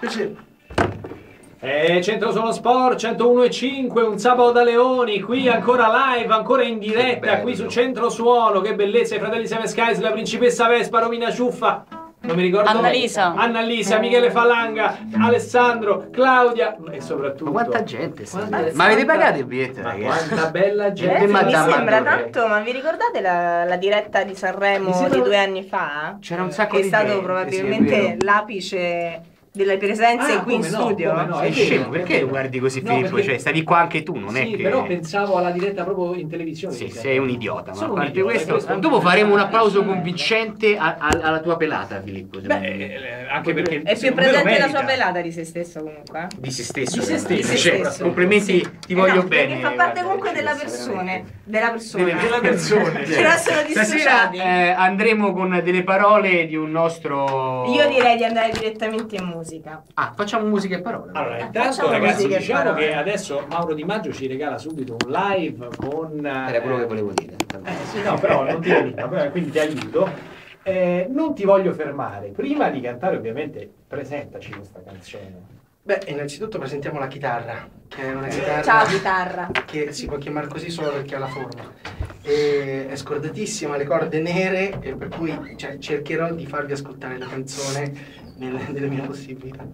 Piacere. Centro Suono Sport 101,5, un sabato da Leoni, qui ancora live, ancora in diretta, qui su Centro Suono, che bellezza, i fratelli Seven Skies, la principessa Vespa, Romina Ciuffa, non mi ricordo. Annalisa, Michele Falanga, Alessandro, Claudia e soprattutto... Ma quanta gente ma avete pagato il biglietto, ragazzi? Quanta bella gente. Mi sembra tanto, ma vi ricordate la diretta di Sanremo di 2 anni fa? C'era un sacco che di è stato gente, probabilmente l'apice delle presenze qui in studio. No, Sei scemo, perché lo guardi così, Filippo? perché... Cioè, stavi qua anche tu, non è che... però pensavo alla diretta proprio in televisione. Sì, sei un idiota, ma a parte idiota, questo, dopo faremo un applauso convincente alla tua pelata, Filippo. Anche perché è più presente la sua pelata di se stesso comunque. Di se stesso. Di se stesso. Cioè, complimenti, ti voglio bene. Perché fa parte comunque della persona. Della persona. Ci restano dissociati. Stasera andremo con delle parole di un nostro... Io direi di andare direttamente in musica. Facciamo musica e parole. Allora, intanto ragazzi, diciamo che adesso Mauro Di Maggio ci regala subito un live con... Era quello che volevo dire. Sì, no, però non ti aiuta, quindi ti aiuto. Non ti voglio fermare. Prima di cantare, ovviamente, presentaci questa canzone. Beh, innanzitutto presentiamo la chitarra, che è una chitarra... Ciao chitarra! Che si può chiamare così solo perché ha la forma. E è scordatissima, le corde nere, e per cui cercherò di farvi ascoltare la canzone nelle mie possibilità.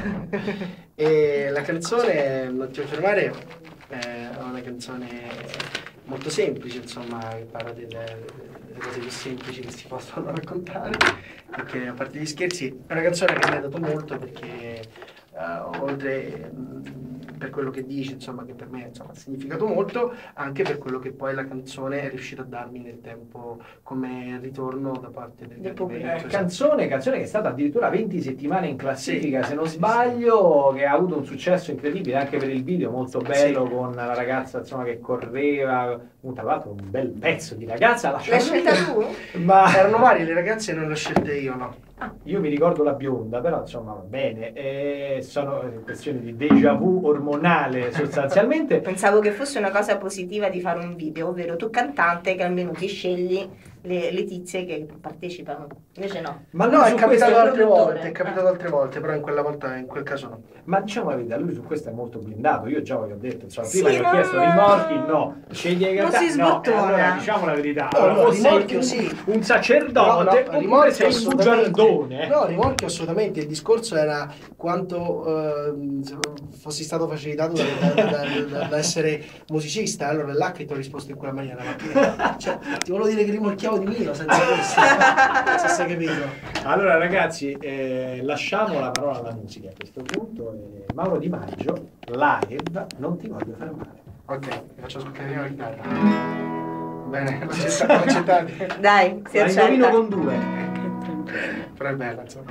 E la canzone, non ti vuoi fermare, è una canzone molto semplice, insomma, che parla delle cose più semplici che si possono raccontare, perché a parte gli scherzi è una canzone che mi ha dato molto, perché oltre per quello che dice, insomma, che per me ha significato molto, anche per quello che poi la canzone è riuscita a darmi nel tempo come ritorno da parte del pubblico. Canzone che è stata addirittura 20 settimane in classifica, se non sbaglio, che ha avuto un successo incredibile anche per il video molto bello, con la ragazza, insomma, che correva, tra l'altro un bel pezzo di ragazza. L'hai scelta tu? Ma erano varie le ragazze e non le ho scelte io, no. Io mi ricordo la bionda, però insomma va bene, sono questioni di déjà vu ormonale sostanzialmente. Pensavo che fosse una cosa positiva di fare un video, ovvero tu cantante che almeno ti scegli le tizie che partecipano, invece no. Ma no, è capitato altre volte, però in quel caso no. Ma diciamo la verità, lui su questo è molto blindato, io già vi ho detto, insomma, prima gli ho chiesto rimorchi, no, scegli i cantati, no, allora diciamo la verità, no, rimorchio sei un sacerdote, oppure sei un bugiardone. No, rimorchio assolutamente, il discorso era quanto fossi stato facilitato da essere musicista, allora là che ti ho risposto in quella maniera, ma ti volevo dire che rimorchiavo di mio senza questo, non so se capito. Allora ragazzi, lasciamo la parola alla musica a questo punto. Mauro Di Maggio, live, non ti voglio fermare. Ok, vi faccio ascoltare la chitarra. Bene, accettate. Dai, si accetta. Indovino con 2. Però è bella, insomma.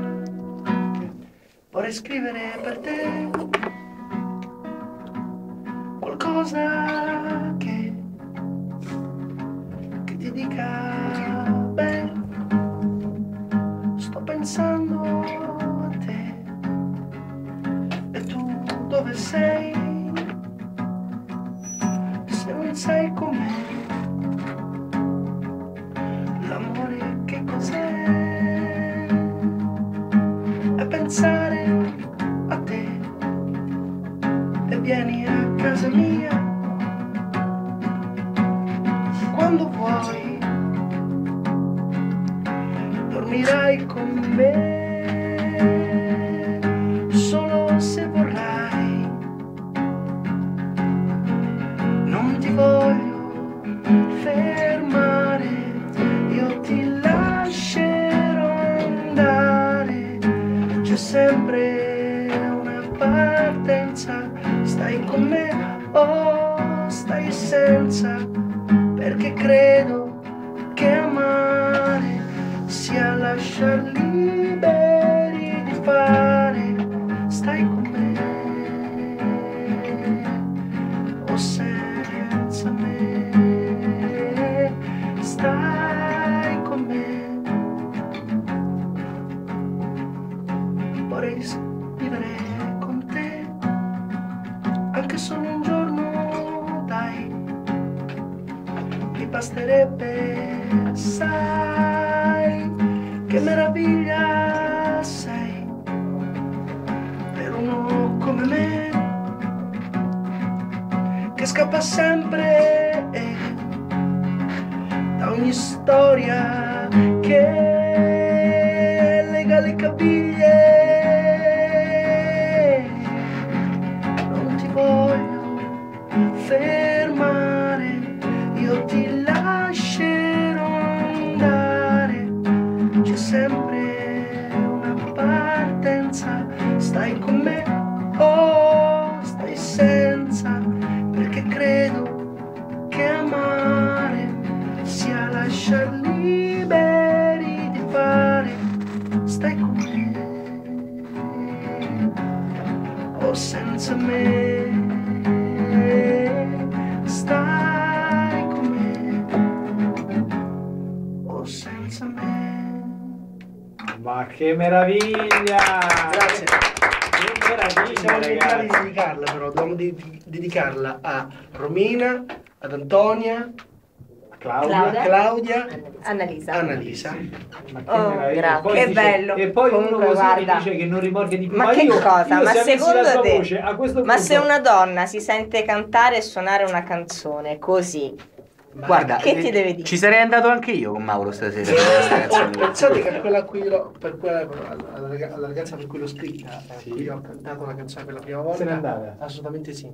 Vorrei scrivere per te qualcosa che ti dica bene. Sto pensando a te e tu dove sei? Se non sei con me, l'amore che cos'è? È pensare a te e vieni a casa mia quando vuoi, dormirai con me solo se vorrai. Non ti voglio fermare, io ti lascerò andare, c'è sempre una partenza, stai con me o stai senza, perché credo che amare sia lasciar liberi di fare. Stai con me o senza me, stai con me. Vorrei vivere con te anche solo un giorno, dai, mi basterebbe, sai che meraviglia sei, ma sempre da ogni storia che lega le caviglie. Non ti voglio fermare, io ti lascerò andare, c'è sempre una partenza, stai con me o stai senza, perché credo che amare sia lasciar liberi di fare, stai con me o senza me, stai con me o senza me. Ma che meraviglia! Grazie. Che meraviglia, Siamo dimenticati di ragazzi. dedicarla, però dobbiamo dedicarla a Romina, ad Antonia, Claudia, Annalisa. Annalisa. Ma che Oh, meraviglia. grazie. Poi Che dice- bello. E poi Comunque, uno così guarda. mi dice che non rimorchia di più. Ma che io, cosa? io Ma se avessi secondo la sua te- voce, a questo Ma punto... se una donna si sente cantare e suonare una canzone così, Guarda, che ti deve dire? ci sarei andato anche io con Mauro stasera per questa canzone. Pensate che quella a cui alla ragazza per cui l'ho scritta, a Sì. cui ho cantato la canzone per la prima volta, Se n'è andata? assolutamente sì.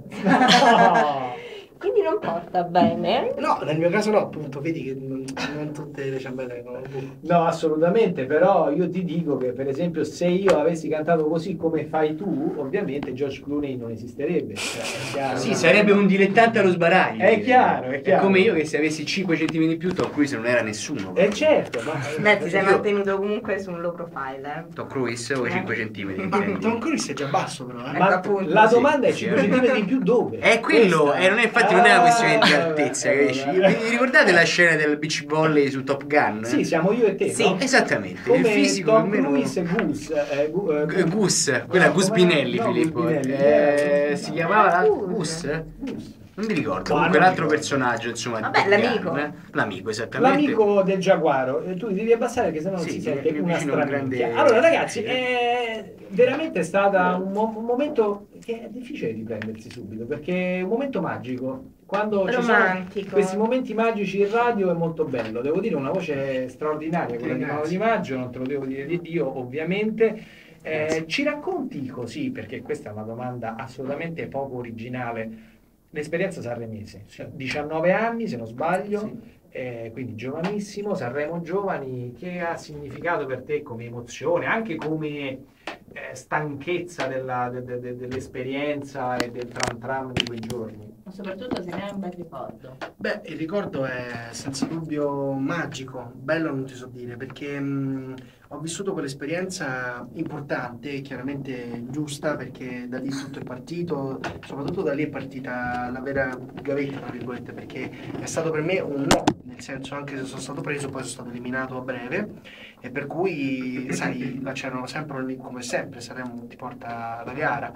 No. Quindi non porta bene. No, nel mio caso no, appunto, vedi che non tutte le ciambelle vengono bene. No, assolutamente, però io ti dico che per esempio se io avessi cantato così come fai tu, ovviamente George Clooney non esisterebbe. Cioè, è chiaro. Sì, sarebbe un dilettante allo sbaraglio. È chiaro, è chiaro. È come io che se avessi 5 centimetri in più, Tom Cruise non era nessuno. Certo, ma... Beh, ti sei Io- mantenuto comunque su un low profile, Tom Cruise o 5 centimetri, Ma intendi? Tom Cruise è già basso però, Ma appunto, la sì. domanda è 5 centimetri in più dove? È quello, Questa. non è, infatti non è una questione di altezza, vabbè, capisci? vabbè. Vi ricordate la scena del beach volley su Top Gun? Sì, siamo io e te, Sì. no? Esattamente, Come il fisico Tom più o meno... Cruise e Goose. Gus, quella No, Gus come- Binelli, no, Filippo. Gus Binelli. Si chiamava Gus. Gus? Non mi ricordo, Ma comunque non un altro ricordo. personaggio, insomma. di Vabbè, Top l'amico. Gun, L'amico, esattamente. L'amico del giaguaro, tu devi abbassare che sennò non Sì, si sente mi una vicino un straminchia. grande- Allora ragazzi, è veramente stata un momento che è difficile riprendersi subito, perché è un momento magico. Quando ci sono romantico. questi momenti magici in radio è molto bello, devo dire una voce straordinaria, quella di Mauro Di Maggio, non te lo devo dire di Dio ovviamente. Ci racconti così, perché questa è una domanda assolutamente poco originale, l'esperienza sanremese, 19 anni se non sbaglio, quindi giovanissimo, Sanremo Giovani, che ha significato per te come emozione, anche come stanchezza dell'esperienza e del tram tram di quei giorni? Ma soprattutto se ne hai un bel ricordo. Beh, il ricordo è senza dubbio magico, bello non ti so dire, perché ho vissuto quell'esperienza importante, chiaramente giusta, perché da lì tutto è partito, soprattutto da lì è partita la vera gavetta, tra virgolette, perché è stato per me un no, nel senso anche se sono stato preso, poi sono stato eliminato a breve, e per cui, sai, là c'erano sempre, come sempre, Sanremo ti porta la gara.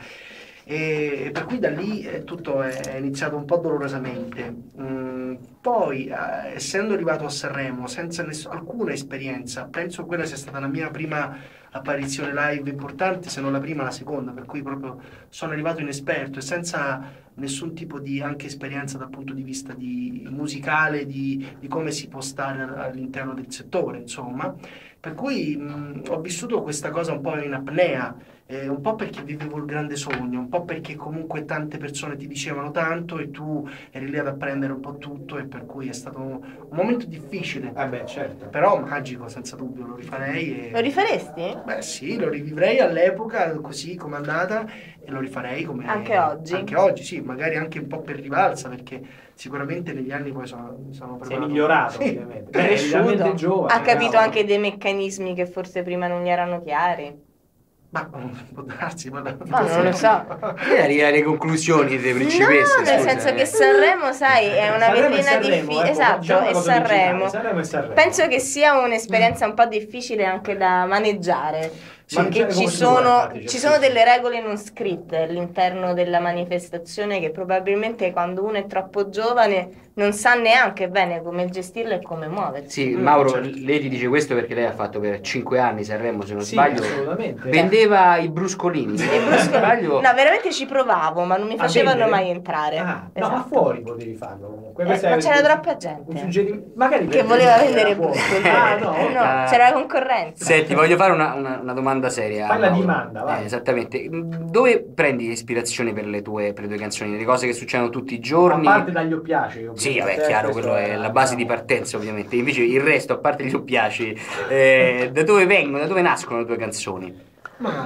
E per cui da lì tutto è iniziato un po' dolorosamente. Poi, essendo arrivato a Sanremo senza alcuna esperienza, penso quella sia stata la mia prima apparizione live importante, se non la prima, la seconda, per cui proprio sono arrivato inesperto e senza nessun tipo di anche esperienza dal punto di vista musicale, di come si può stare all'interno del settore, insomma. Per cui ho vissuto questa cosa un po' in apnea, un po' perché vivevo il grande sogno, un po' perché comunque tante persone ti dicevano tanto e tu eri lì ad apprendere un po' tutto, e per cui è stato un momento difficile, Beh, certo. però magico, senza dubbio, lo rifarei. Lo rifaresti? Beh sì, lo rivivrei all'epoca così come è andata e lo rifarei come... Anche oggi? Anche oggi, sì, magari anche un po' per rivalsa, perché sicuramente negli anni poi sono preparato. Sei migliorato, Sì. ovviamente. È Evidamente cresciuto. giovane. Ha capito bravo. anche dei meccanismi che forse prima non gli erano chiari. Ma può darsi, ma Ma non lo so. Arriva alle conclusioni delle principesse. No, nel scusa, senso che Sanremo, sai, è una Sanremo è vetrina Sanremo, difficile. ecco, Esatto, già una è cosa Sanremo. originale, Sanremo è Sanremo. Penso che sia un'esperienza un po' difficile anche da maneggiare. Perché Maneggiare ci come si sono, vuole, infatti, ci certo. sono delle regole non scritte all'interno della manifestazione che probabilmente quando uno è troppo giovane non sa neanche bene come gestirlo e come muoversi. Sì, Mauro, lei ti dice questo perché lei ha fatto per 5 anni Sanremo, se non Sì, sbaglio. assolutamente. Vendeva i bruscolini. Se non sbaglio. No, veramente ci provavo, ma non mi A facevano vendere? mai entrare. Ah, no, Esatto. ma fuori potevi farlo comunque. Ma Questo è c'era un- troppa un gente suggerimento. Magari che per voleva te vendere era fuori. bruscoli. Ah, no. No, c'era la concorrenza. Senti, voglio fare una domanda seria. Fai la Mauro. dimanda, vai. Esattamente. Dove prendi ispirazione per le tue canzoni? Le cose che succedono tutti i A giorni? parte dagli oppiaci. Sì, ovviamente, vabbè, chiaro, questo quello è la base di diciamo, partenza, ovviamente. Invece il resto, a parte gli oppiaci, da dove vengono, da dove nascono le tue canzoni? Ma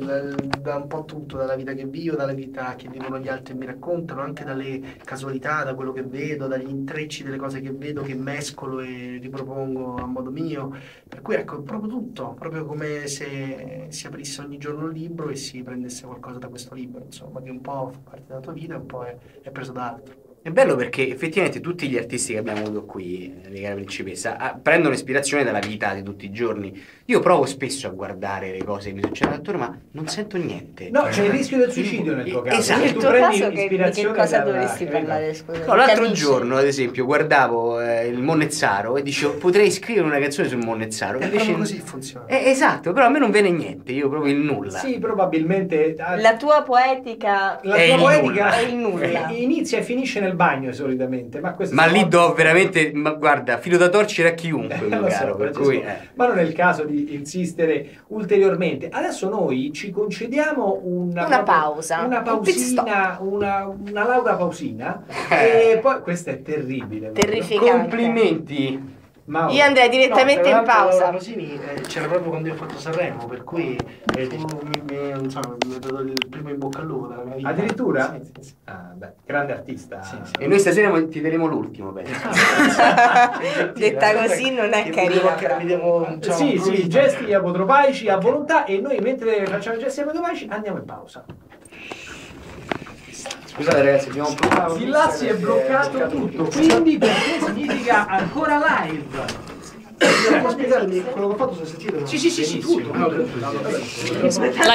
da un po' tutto, dalla vita che vivo, dalla vita che vivono gli altri e mi raccontano, anche dalle casualità, da quello che vedo, dagli intrecci delle cose che vedo, che mescolo e ripropongo a modo mio. Per cui ecco, proprio tutto, proprio come se si aprisse ogni giorno un libro e si prendesse qualcosa da questo libro, insomma, che un po' fa parte della tua vita e un po' è preso da altro. È bello perché effettivamente tutti gli artisti che abbiamo avuto qui, di Cara Principessa, prendono ispirazione dalla vita di tutti i giorni. Io provo spesso a guardare le cose che mi succedono attorno, ma non sento niente. No, c'è il rischio del suicidio nel tuo caso. Esatto. Se Nel tu tuo prendi caso, di che ispirazione cosa dalla- dovresti capito? parlare? Scusa, No, l'altro Capisci? giorno, ad esempio, guardavo il Monnezzaro e dicevo, potrei scrivere una canzone sul Monnezzaro. E Invece- proprio così funziona. Esatto, però a me non viene niente, io proprio il nulla. Sì, probabilmente. La tua poetica La È tua il poetica nulla. È il nulla. inizia e finisce nel bagno solitamente, ma questo Ma sono- lì do veramente, ma guarda, filo da torcere a chiunque, mio Lo so, caro, per Francesco, cui... ma non è il caso di insistere ulteriormente. Adesso noi ci concediamo Una pausa, una un pit stop. pausina, una lauda pausina e poi questo è terribile. Terrificante. Complimenti! Mauro. Io andrei direttamente No, in tra l'altro pausa. Laura Pausini c'era proprio quando io ho fatto Sanremo, per cui non so, mi ha dato il primo in bocca al lupo della mia vita. Addirittura? Sì, sì, sì. Ah, beh, grande artista. Sì, sì. E noi stasera ti daremo l'ultimo, penso. Detta così non è carina. Mi devo, diciamo, Sì, sì, improvvisare. gesti apotropaici a volontà e noi mentre facciamo i gesti apotropaici andiamo in pausa. Scusate ragazzi, abbiamo un problema. Filazzi è bloccato tutto, quindi per te significa ancora live. Può spiegarmi quello che ho fatto, se sentito? Sì, tutto. Benissimo. tutto.